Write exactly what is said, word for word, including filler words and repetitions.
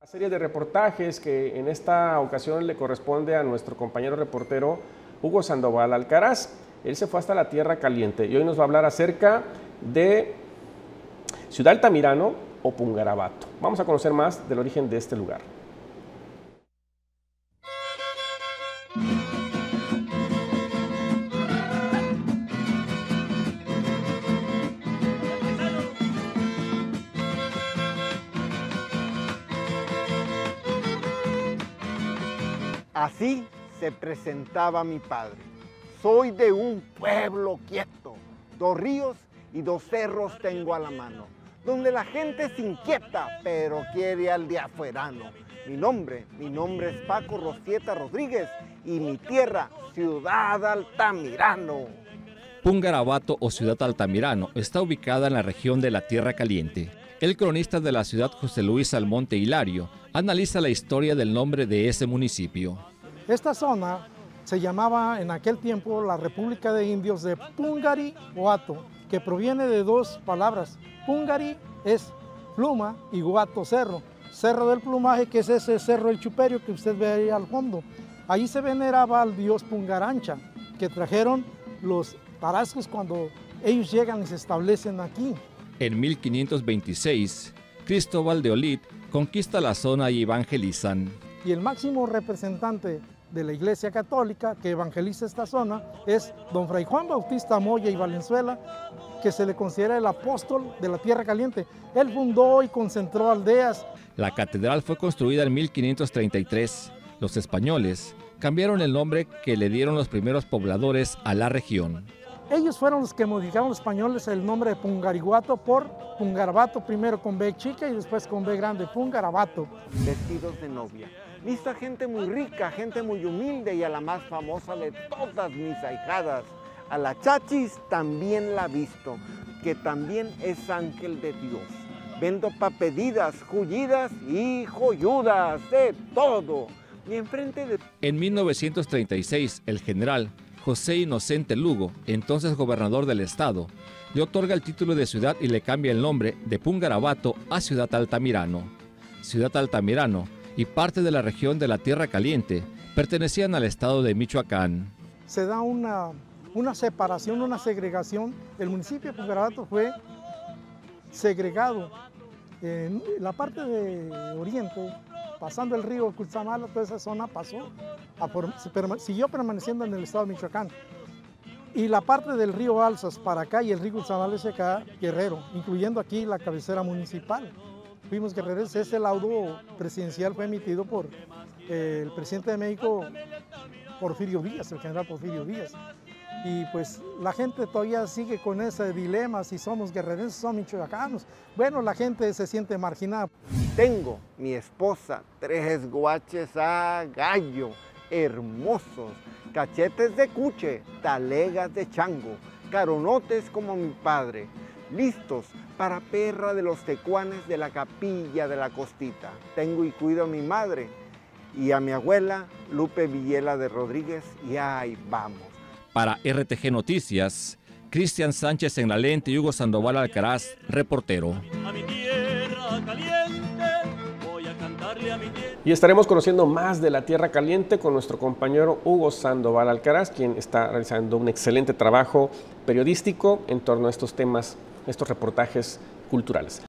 Serie de reportajes que en esta ocasión le corresponde a nuestro compañero reportero Hugo Sandoval Alcaraz. Él se fue hasta la Tierra Caliente y hoy nos va a hablar acerca de Ciudad Altamirano o Pungarabato. Vamos a conocer más del origen de este lugar. Así se presentaba mi padre. Soy de un pueblo quieto, dos ríos y dos cerros tengo a la mano, donde la gente se inquieta, pero quiere al de afuerano. Mi nombre, mi nombre es Paco Rosieta Rodríguez y mi tierra, Ciudad Altamirano. Pungarabato o Ciudad Altamirano está ubicada en la región de la Tierra Caliente. El cronista de la ciudad, José Luis Almonte Hilario, analiza la historia del nombre de ese municipio. Esta zona se llamaba en aquel tiempo la República de Indios de Pungari-Guato, que proviene de dos palabras. Pungari es pluma y Guato cerro. Cerro del plumaje, que es ese cerro del Chuperio que usted ve ahí al fondo. Ahí se veneraba al dios Pungarancha, que trajeron los tarascos cuando ellos llegan y se establecen aquí. En mil quinientos veintiséis, Cristóbal de Olid conquista la zona y evangelizan. Y el máximo representante de la Iglesia Católica que evangeliza esta zona es don Fray Juan Bautista Moya y Valenzuela, que se le considera el apóstol de la Tierra Caliente. Él fundó y concentró aldeas. La catedral fue construida en mil quinientos treinta y tres. Los españoles cambiaron el nombre que le dieron los primeros pobladores a la región. Ellos fueron los que modificaron los españoles el nombre de Pungariguato por Pungarabato, primero con B chica y después con B grande, Pungarabato. Vestidos de novia. Visto a gente muy rica, gente muy humilde y a la más famosa de todas mis ahijadas, a la Chachis también la visto, que también es ángel de Dios. Vendo papedidas, jullidas y joyudas, de todo. Y enfrente de... En mil novecientos treinta y seis, el general José Inocente Lugo, entonces gobernador del estado, le otorga el título de ciudad y le cambia el nombre de Pungarabato a Ciudad Altamirano. Ciudad Altamirano y parte de la región de la Tierra Caliente pertenecían al estado de Michoacán. Se da una, una separación, una segregación. El municipio de Pungarabato fue segregado. En la parte de oriente, pasando el río Cutzamala, toda esa zona pasó, a por, siguió permaneciendo en el estado de Michoacán. Y la parte del río Balsas para acá y el río Cutzamala es acá, Guerrero, incluyendo aquí la cabecera municipal. Fuimos guerreros. Ese laudo presidencial fue emitido por eh, el presidente de México, Porfirio Díaz, el general Porfirio Díaz. Y pues la gente todavía sigue con ese dilema, si somos guerrerenses o somos michoacanos. Bueno, la gente se siente marginada. Tengo mi esposa, tres guaches a gallo, hermosos, cachetes de cuche, talegas de chango, caronotes como mi padre, listos para perra de los tecuanes de la capilla de la Costita. Tengo y cuido a mi madre y a mi abuela Lupe Villela de Rodríguez y ahí vamos. Para R T G Noticias, Cristian Sánchez en la lente y Hugo Sandoval Alcaraz, reportero. A mi tierra caliente, voy a cantarle a mi tierra. Y estaremos conociendo más de la Tierra Caliente con nuestro compañero Hugo Sandoval Alcaraz, quien está realizando un excelente trabajo periodístico en torno a estos temas, estos reportajes culturales.